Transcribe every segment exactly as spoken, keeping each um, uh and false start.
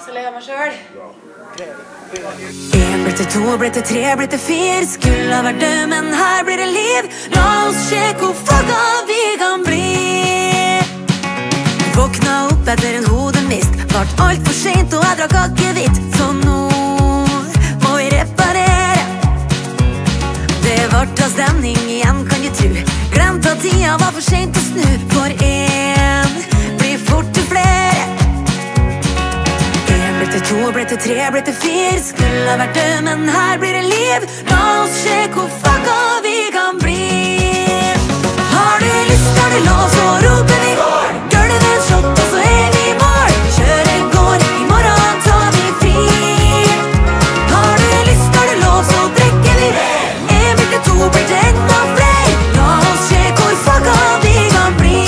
så lei av meg selv. En ble til to, ble til tre, ble til fire. Skulle ha vært død, men her blir det liv. La oss se hvor fucka vi kan bli. Våkna opp etter en hodemist. Vart alt for sent og jeg drakk akevitt. Så nå må vi reparere. Det vart av stemning igjen, kan du tro. Glemt at tida var for sent å snu. For en blir fort til flere. En ble til to, ble til tre, ble til fire. Skulle ha vært død, men her blir det liv. La oss se hvor fucka vi kan bli. Har du lyst, har du lov, så roper vi gulvet en shot, og så er vi i mål. Kjøret går, i morgen tar vi fri. Har du lyst, har du lov, så drikker vi. En blir til to, blir til enda flere. La oss se hvor fucka vi kan bli.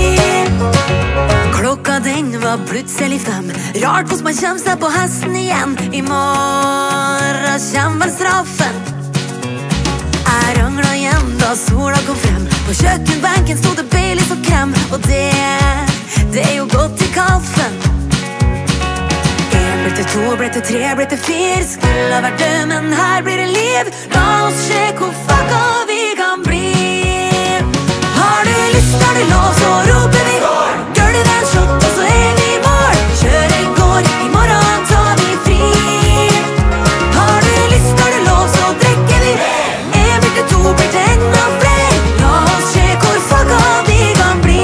Klokka den var plutselig fem. Rart hvordan man kommer seg på hesten igjen. I morgen kommer vel straffen. Jeg ranglet hjem da sola kom frem. På kjøkkenbenken stod det Baileys og krem. Og det, det er jo godt i kaffen. En ble til to, ble til tre, ble til fire. Skulle ha vært død, men her blir det liv. La oss se hvor fucka vi kan bli. Har du lyst, har du lov, så roper vi gulvet en shot, og så er vi i mål. Kjøret går, i morgen tar vi fri. Har du lyst, har du lov, så drikker vi. En blir til to, blir til enda flere. La oss se hvor fucka vi kan bli.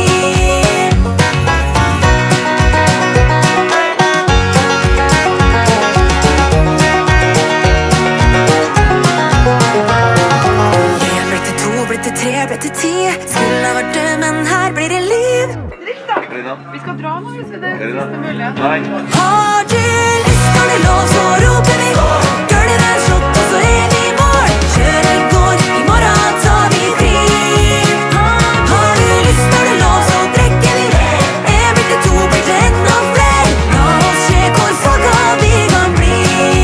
En blir til to, blir til tre, blir til ti. Skulle ha vært død, men her blir det liv. Drikk da. Vi skal dra nå, hvis det er siste mulighet. Nei. Har du lyst, har du lov, så roper vi gulvet en shot, og så er vi i mål. Kjøret går, i morgen tar vi fri. Har du lyst, har du lov, så drikker vi. En blir til to, blir til enda flere. La oss se hvor fucka vi kan bli.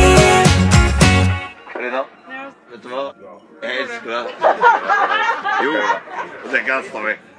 Karina, vet du hva? Jeg elsker deg. Jo, det er gass av meg.